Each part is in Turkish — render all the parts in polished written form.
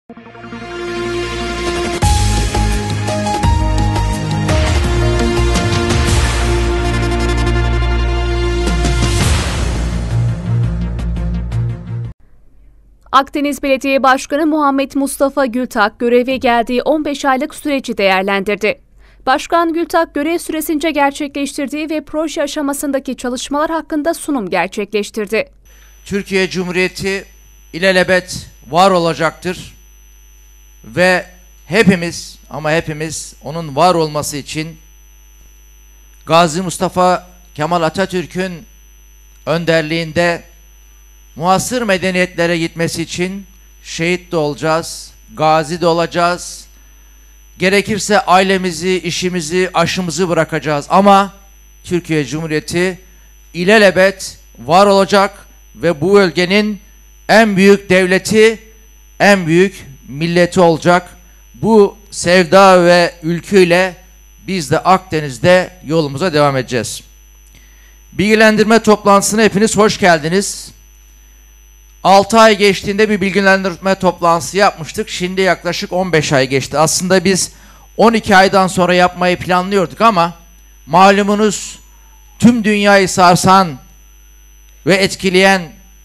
Akdeniz Belediye Başkanı Muhammed Mustafa Gültak göreve geldiği 15 aylık süreci değerlendirdi. Başkan Gültak görev süresince gerçekleştirdiği ve proje aşamasındaki çalışmalar hakkında sunum gerçekleştirdi. Türkiye Cumhuriyeti ilelebet var olacaktır ve hepimiz onun var olması için Gazi Mustafa Kemal Atatürk'ün önderliğinde muasır medeniyetlere gitmesi için şehit de olacağız, gazi de olacağız. Gerekirse ailemizi, işimizi, aşımızı bırakacağız. Ama Türkiye Cumhuriyeti ilelebet var olacak ve bu bölgenin en büyük devleti, en büyük milleti olacak. Bu sevda ve ülküyle biz de Akdeniz'de yolumuza devam edeceğiz. Bilgilendirme toplantısına hepiniz hoş geldiniz. 6 ay geçtiğinde bir bilgilendirme toplantısı yapmıştık. Şimdi yaklaşık 15 ay geçti. Aslında biz 12 aydan sonra yapmayı planlıyorduk ama malumunuz tüm dünyayı sarsan ve etkileyen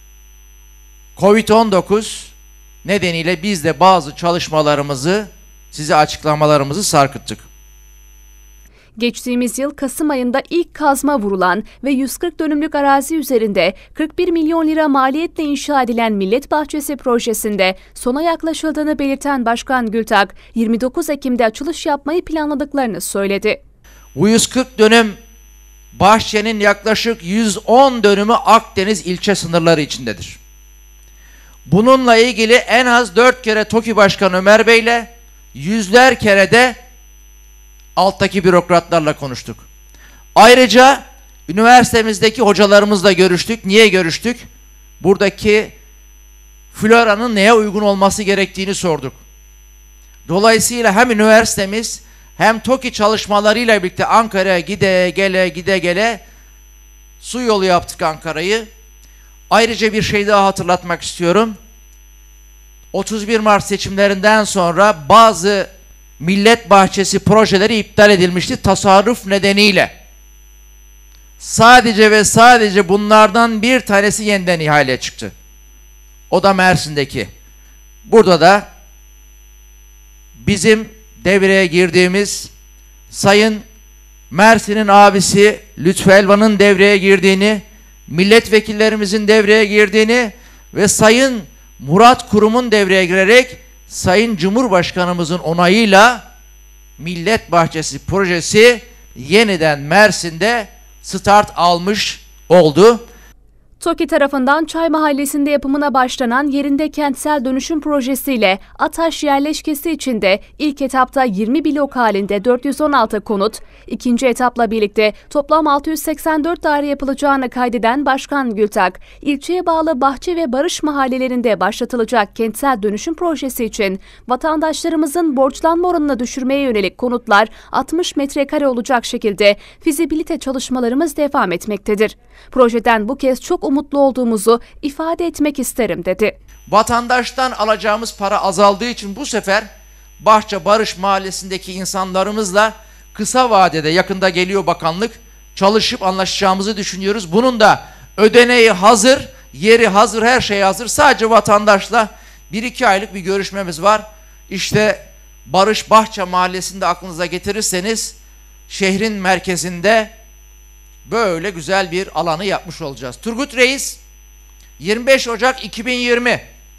Covid-19 nedeniyle biz de bazı çalışmalarımızı, size açıklamalarımızı sarkıttık. Geçtiğimiz yıl Kasım ayında ilk kazma vurulan ve 140 dönümlük arazi üzerinde 41 milyon lira maliyetle inşa edilen Millet Bahçesi projesinde sona yaklaşıldığını belirten Başkan Gültak, 29 Ekim'de açılış yapmayı planladıklarını söyledi. Bu 140 dönüm bahçenin yaklaşık 110 dönümü Akdeniz ilçe sınırları içindedir. Bununla ilgili en az 4 kere TOKİ Başkanı Ömer Bey'le, yüzler kere de alttaki bürokratlarla konuştuk. Ayrıca üniversitemizdeki hocalarımızla görüştük. Niye görüştük? Buradaki floranın neye uygun olması gerektiğini sorduk. Dolayısıyla hem üniversitemiz hem TOKİ çalışmalarıyla birlikte Ankara'ya gide gele su yolu yaptık Ankara'yı. Ayrıca bir şey daha hatırlatmak istiyorum. 31 Mart seçimlerinden sonra bazı Millet Bahçesi projeleri iptal edilmişti tasarruf nedeniyle. Sadece ve sadece bunlardan bir tanesi yeniden ihaleye çıktı. O da Mersin'deki. Burada da bizim devreye girdiğimiz Sayın Mersin'in abisi Lütfü Elvan'ın devreye girdiğini, milletvekillerimizin devreye girdiğini ve Sayın Murat Kurum'un devreye girerek Sayın Cumhurbaşkanımızın onayıyla Millet Bahçesi projesi yeniden Mersin'de start almış oldu. TOKİ tarafından Çay Mahallesi'nde yapımına başlanan yerinde kentsel dönüşüm projesiyle Ataş yerleşkesi içinde ilk etapta 20 blok halinde 416 konut, ikinci etapla birlikte toplam 684 daire yapılacağını kaydeden Başkan Gültak, ilçeye bağlı Bahçe ve Barış mahallelerinde başlatılacak kentsel dönüşüm projesi için vatandaşlarımızın borçlanma oranını düşürmeye yönelik konutlar 60 metrekare olacak şekilde fizibilite çalışmalarımız devam etmektedir. Projeden bu kez çok umutlu olduğumuzu ifade etmek isterim dedi. Vatandaştan alacağımız para azaldığı için bu sefer Bahçe Barış Mahallesi'ndeki insanlarımızla kısa vadede, yakında geliyor bakanlık, çalışıp anlaşacağımızı düşünüyoruz. Bunun da ödeneği hazır, yeri hazır, her şey hazır. Sadece vatandaşla 1-2 aylık bir görüşmemiz var. İşte Barış Bahçe Mahallesi'nde aklınıza getirirseniz şehrin merkezinde böyle güzel bir alanı yapmış olacağız. Turgut Reis 25 Ocak 2020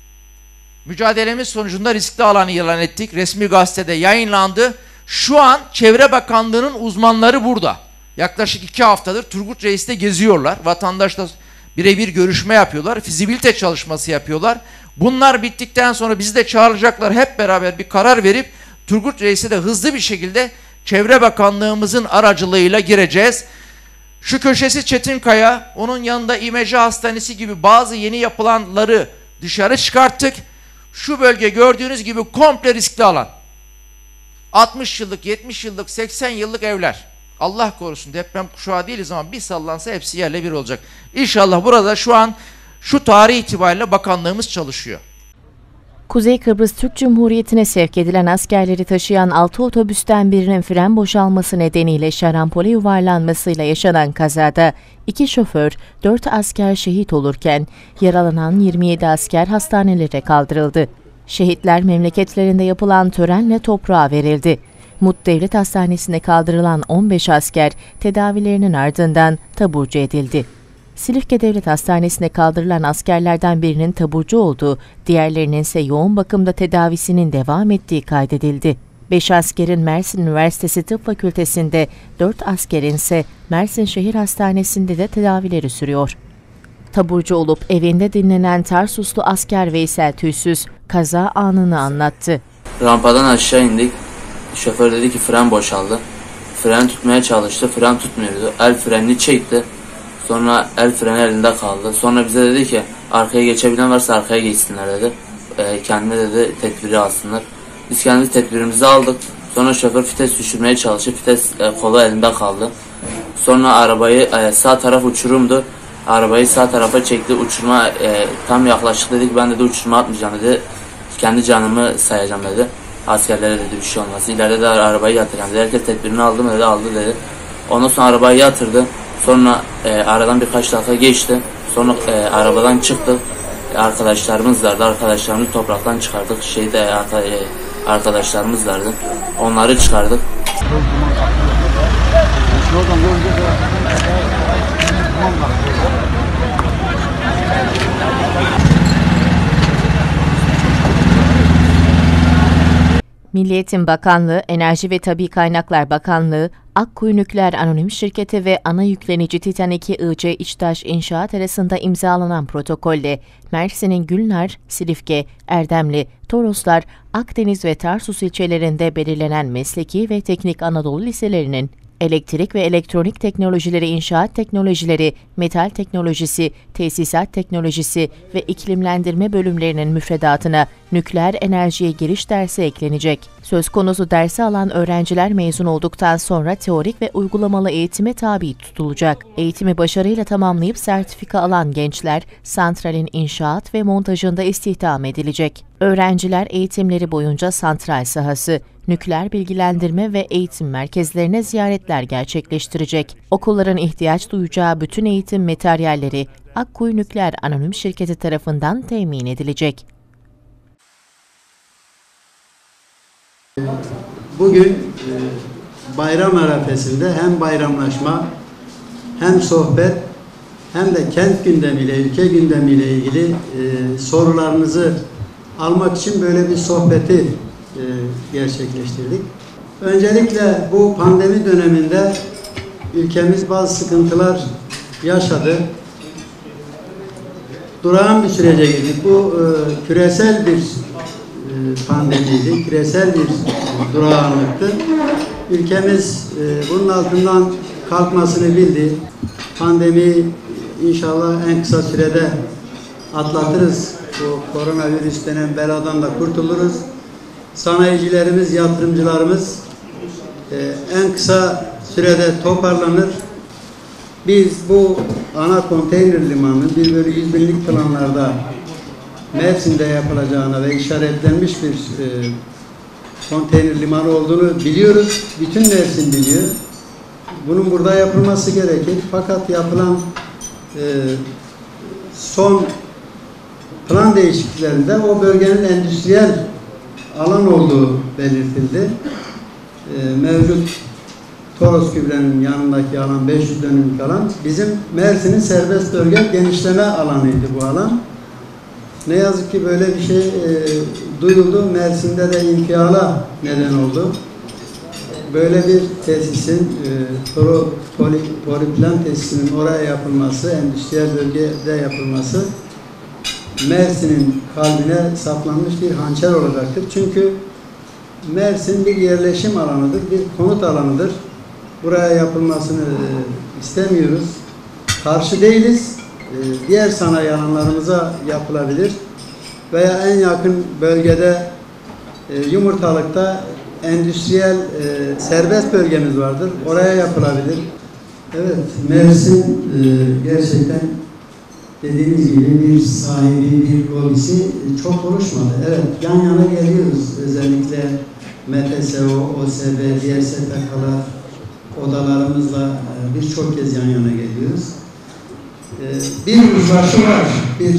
mücadelemiz sonucunda riskli alanı ilan ettik. Resmi gazetede yayınlandı. Şu an Çevre Bakanlığı'nın uzmanları burada. Yaklaşık 2 haftadır Turgut Reis'te geziyorlar. Vatandaşla birebir görüşme yapıyorlar. Fizibilite çalışması yapıyorlar. Bunlar bittikten sonra bizi de çağıracaklar. Hep beraber bir karar verip Turgut Reis'e de hızlı bir şekilde Çevre Bakanlığımızın aracılığıyla gireceğiz. Şu köşesi Çetinkaya, onun yanında İmece Hastanesi gibi bazı yeni yapılanları dışarı çıkarttık. Şu bölge gördüğünüz gibi komple riskli alan. 60 yıllık, 70 yıllık, 80 yıllık evler. Allah korusun, deprem kuşağı değiliz ama bir sallansa hepsi yerle bir olacak. İnşallah burada şu an şu tarih itibariyle bakanlığımız çalışıyor. Kuzey Kıbrıs Türk Cumhuriyeti'ne sevk edilen askerleri taşıyan 6 otobüsten birinin fren boşalması nedeniyle şarampole yuvarlanmasıyla yaşanan kazada 2 şoför, 4 asker şehit olurken yaralanan 27 asker hastanelere kaldırıldı. Şehitler memleketlerinde yapılan törenle toprağa verildi. Mut Devlet Hastanesi'ne kaldırılan 15 asker tedavilerinin ardından taburcu edildi. Silifke Devlet Hastanesi'ne kaldırılan askerlerden birinin taburcu olduğu, diğerlerinin ise yoğun bakımda tedavisinin devam ettiği kaydedildi. 5 askerin Mersin Üniversitesi Tıp Fakültesi'nde, 4 askerin ise Mersin Şehir Hastanesi'nde de tedavileri sürüyor. Taburcu olup evinde dinlenen Tarsuslu asker Veysel Tüysüz, kaza anını anlattı. Rampadan aşağı indik. Şoför dedi ki fren boşaldı. Fren tutmaya çalıştı, fren tutmuyordu. El frenini çekti. Sonra el freni elinde kaldı. Sonra bize dedi ki arkaya geçebilen varsa arkaya geçsinler dedi. Kendine dedi tedbiri alsınlar. Biz kendi tedbirimizi aldık. Sonra şoför vites düşürmeye çalıştı. Vites kolu elinde kaldı. Sonra arabayı sağ taraf uçurumdu. Arabayı sağ tarafa çekti. Uçurma tam yaklaşık dedik. Ben dedi uçurma atmayacağım dedi. Kendi canımı sayacağım dedi. Askerlere dedi bir şey olmaz. İleride de arabayı yatıracağım dedi. Herkes tedbirini aldı mı dedi, aldı dedi. Ondan sonra arabayı yatırdı. Sonra aradan birkaç dakika geçti. Sonra arabadan çıktık. Arkadaşlarımız vardı. Arkadaşlarımızı topraktan çıkardık. Arkadaşlarımız vardı. Onları çıkardık. Milli Eğitim Bakanlığı, Enerji ve Tabii Kaynaklar Bakanlığı, Akkuyu Nükleer Anonim Şirketi ve ana yüklenici Titan 2 IC İçtaş İnşaat arasında imzalanan protokolle Mersin'in Gülnar, Silifke, Erdemli, Toroslar, Akdeniz ve Tarsus ilçelerinde belirlenen mesleki ve teknik Anadolu liselerinin elektrik ve elektronik teknolojileri, inşaat teknolojileri, metal teknolojisi, tesisat teknolojisi ve iklimlendirme bölümlerinin müfredatına nükleer enerjiye giriş dersi eklenecek. Söz konusu dersi alan öğrenciler mezun olduktan sonra teorik ve uygulamalı eğitime tabi tutulacak. Eğitimi başarıyla tamamlayıp sertifika alan gençler, santralin inşaat ve montajında istihdam edilecek. Öğrenciler eğitimleri boyunca santral sahası, nükleer bilgilendirme ve eğitim merkezlerine ziyaretler gerçekleştirecek. Okulların ihtiyaç duyacağı bütün eğitim materyalleri Akkuyu Nükleer Anonim Şirketi tarafından temin edilecek. Bugün bayram arifesinde hem bayramlaşma, hem sohbet, hem de kent gündemiyle, ülke gündemiyle ilgili sorularınızı almak için böyle bir sohbeti gerçekleştirdik. Öncelikle bu pandemi döneminde ülkemiz bazı sıkıntılar yaşadı. Durağan bir sürece girdik. Bu küresel bir pandemiydi, küresel bir durağanlıktı. Ülkemiz bunun altından kalkmasını bildi. Pandemiyi inşallah en kısa sürede atlatırız. Bu koronavirüs denen beladan da kurtuluruz. Sanayicilerimiz, yatırımcılarımız en kısa sürede toparlanır. Biz bu ana konteyner limanının 1/100.000'lik planlarda Mersin'de yapılacağına ve işaretlenmiş bir konteyner limanı olduğunu biliyoruz. Bütün Mersin biliyor. Bunun burada yapılması gerekir. Fakat yapılan son plan değişikliklerinde o bölgenin endüstriyel alan olduğu belirtildi. Mevcut Toros Gübre'nin yanındaki alan 500 dönümlük alan. Bizim Mersin'in serbest bölge genişleme alanıydı bu alan. Ne yazık ki böyle bir şey duyuldu. Mersin'de de infiala neden oldu. Böyle bir tesisin, poliplan tesisinin oraya yapılması, endüstriyel bölgede yapılması Mersin'in kalbine saplanmış bir hançer olacaktır. Çünkü Mersin bir yerleşim alanıdır, bir konut alanıdır. Buraya yapılmasını istemiyoruz. Karşı değiliz. Diğer sanayi alanlarımıza yapılabilir. Veya en yakın bölgede Yumurtalık'ta endüstriyel serbest bölgemiz vardır. Oraya yapılabilir. Evet, Mersin gerçekten dediğiniz gibi bir sahibi, bir lobisi çok oluşmadı. Evet, yan yana geliyoruz. Özellikle MTSO, OSB, diğer STK'lar odalarımızla birçok kez yan yana geliyoruz. Bir uzlaşı var, bir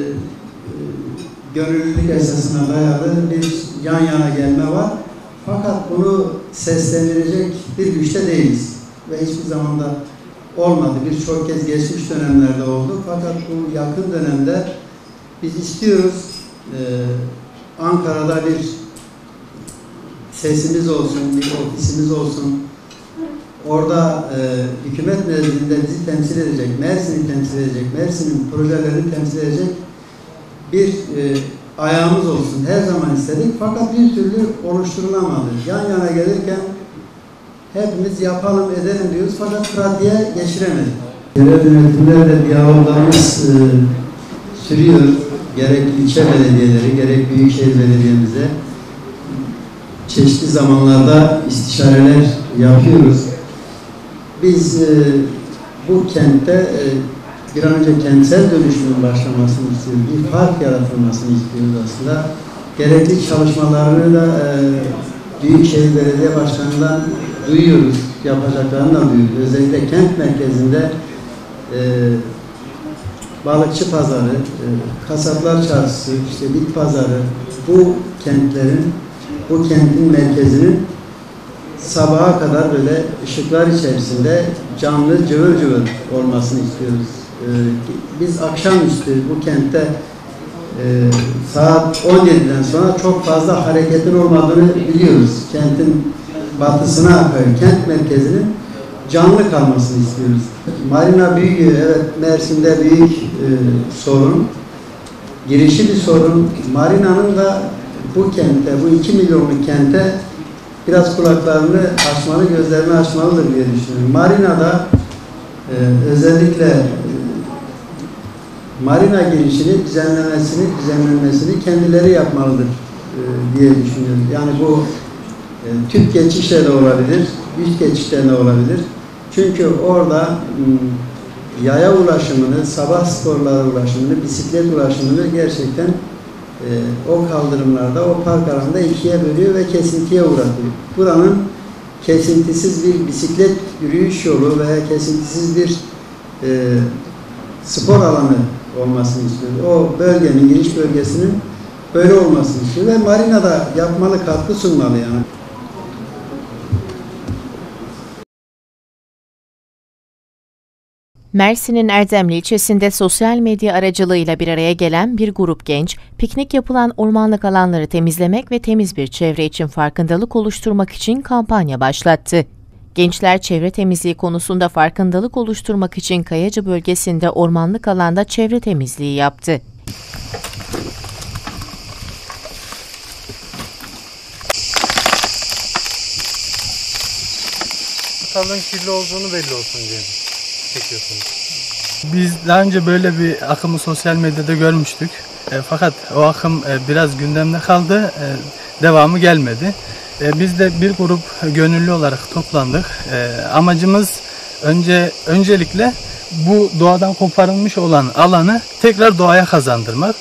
gönüllülük esasına dayalı bir yan yana gelme var. Fakat bunu seslendirecek bir güçte değiliz. Ve hiçbir zaman da olmadı. Birçok kez geçmiş dönemlerde oldu. Fakat bu yakın dönemde biz istiyoruz Ankara'da bir sesimiz olsun, bir ofisimiz olsun. Orada hükümet nezdinde bizi temsil edecek, Mersin'i temsil edecek, Mersin'in projelerini temsil edecek bir ayağımız olsun. Her zaman istedik fakat bir türlü oluşturulamadı. Yan yana gelirken hepimiz yapalım edelim diyoruz fakat pratiğe geçiremedik. Yerel yönetimlerle diyaloglarımız sürüyor. Gerek ilçe belediyeleri, gerek büyükşehir belediyemize çeşitli zamanlarda istişareler yapıyoruz. Biz bu kentte bir an önce kentsel dönüşümün başlamasını istiyoruz. Bir fark yaratılmasını istiyoruz aslında. Gerekli çalışmalarını da Büyükşehir Belediye Başkanı'ndan duyuyoruz. Yapacaklarını da duyuyoruz. Özellikle kent merkezinde balıkçı pazarı, kasaplar çarşısı, işte bit pazarı, bu kentin merkezinin sabaha kadar böyle ışıklar içerisinde canlı, cıvır cıvır olmasını istiyoruz. Biz akşamüstü bu kentte saat 17'den sonra çok fazla hareketin olmadığını biliyoruz. Kentin batısına, kent merkezinin canlı kalmasını istiyoruz. Marina büyüyor, evet, Mersin'de büyük sorun. Girişi bir sorun. Marina'nın da bu kente, bu 2 milyonluk kente biraz kulaklarını açmalı, gözlerini açmalıdır diye düşünüyorum. Marina'da özellikle Marina girişini düzenlenmesini kendileri yapmalıdır diye düşünüyorum. Yani bu tüp geçişle de olabilir, üst geçişle de olabilir. Çünkü orada yaya ulaşımını, sabah sporları ulaşımını, bisiklet ulaşımını gerçekten o kaldırımlarda, o park alanında ikiye bölüyor ve kesintiye uğratıyor. Buranın kesintisiz bir bisiklet yürüyüş yolu veya kesintisiz bir spor alanı olmasını istiyor. O bölgenin, giriş bölgesinin böyle olmasını istiyor ve Marina'da yapmalı, katkı sunmalı yani. Mersin'in Erdemli ilçesinde sosyal medya aracılığıyla bir araya gelen bir grup genç, piknik yapılan ormanlık alanları temizlemek ve temiz bir çevre için farkındalık oluşturmak için kampanya başlattı. Gençler çevre temizliği konusunda farkındalık oluşturmak için Kayacı bölgesinde ormanlık alanda çevre temizliği yaptı. Ortalığın kirli olduğunu belli olsun diye çekiyorsunuz. Biz daha önce böyle bir akımı sosyal medyada görmüştük. Fakat o akım biraz gündemde kaldı, devamı gelmedi. Biz de bir grup gönüllü olarak toplandık. Amacımız öncelikle bu doğadan koparılmış olan alanı tekrar doğaya kazandırmak.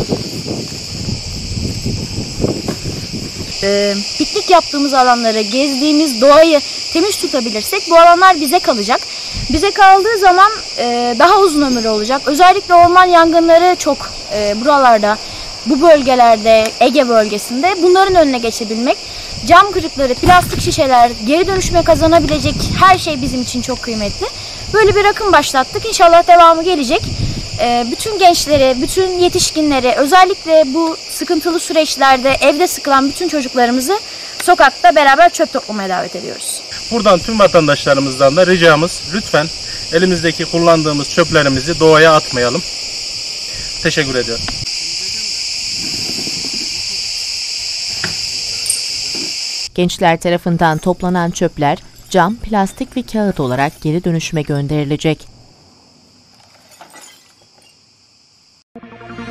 Piknik yaptığımız alanları, gezdiğimiz doğayı temiz tutabilirsek bu alanlar bize kalacak. Bize kaldığı zaman daha uzun ömürlü olacak. Özellikle orman yangınları çok buralarda, bu bölgelerde, Ege bölgesinde bunların önüne geçebilmek. Cam kırıkları, plastik şişeler, geri dönüşüme kazanabilecek her şey bizim için çok kıymetli. Böyle bir akım başlattık. İnşallah devamı gelecek. Bütün gençleri, bütün yetişkinleri, özellikle bu sıkıntılı süreçlerde evde sıkılan bütün çocuklarımızı sokakta beraber çöp toplamaya davet ediyoruz. Buradan tüm vatandaşlarımızdan da ricamız, lütfen elimizdeki kullandığımız çöplerimizi doğaya atmayalım. Teşekkür ediyorum. Gençler tarafından toplanan çöpler cam, plastik ve kağıt olarak geri dönüşüme gönderilecek.